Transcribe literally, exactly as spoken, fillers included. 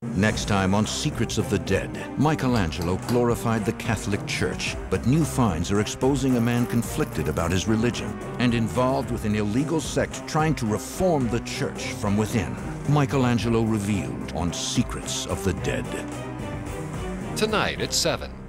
Next time on Secrets of the Dead, Michelangelo glorified the Catholic Church, but new finds are exposing a man conflicted about his religion and involved with an illegal sect trying to reform the church from within. Michelangelo revealed on Secrets of the Dead. Tonight at seven.